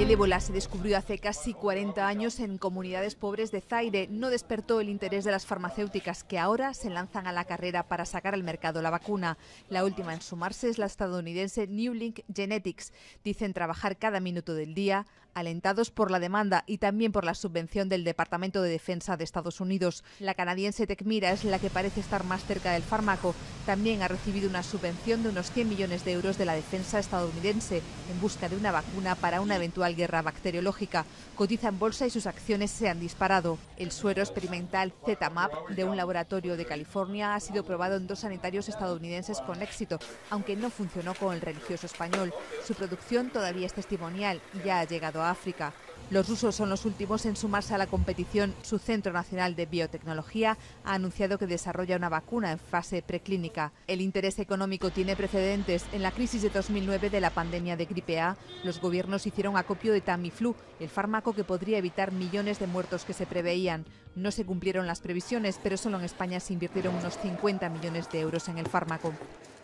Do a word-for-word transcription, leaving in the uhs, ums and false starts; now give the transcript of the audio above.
El ébola se descubrió hace casi cuarenta años en comunidades pobres de Zaire. No despertó el interés de las farmacéuticas, que ahora se lanzan a la carrera para sacar al mercado la vacuna. La última en sumarse es la estadounidense Newlink Genetics. Dicen trabajar cada minuto del día, alentados por la demanda y también por la subvención del Departamento de Defensa de Estados Unidos. La canadiense Tecmira es la que parece estar más cerca del fármaco. También ha recibido una subvención de unos cien millones de euros de la defensa estadounidense en busca de una vacuna para una eventual guerra bacteriológica. Cotiza en bolsa y sus acciones se han disparado. El suero experimental Z-Map de un laboratorio de California ha sido probado en dos sanitarios estadounidenses con éxito, aunque no funcionó con el religioso español. Su producción todavía es testimonial y ya ha llegado a África. Los rusos son los últimos en sumarse a la competición. Su Centro Nacional de Biotecnología ha anunciado que desarrolla una vacuna en fase preclínica. El interés económico tiene precedentes. En la crisis de dos mil nueve de la pandemia de gripe A, los gobiernos hicieron acopio de Tamiflu, el fármaco que podría evitar millones de muertos que se preveían. No se cumplieron las previsiones, pero solo en España se invirtieron unos cincuenta millones de euros en el fármaco.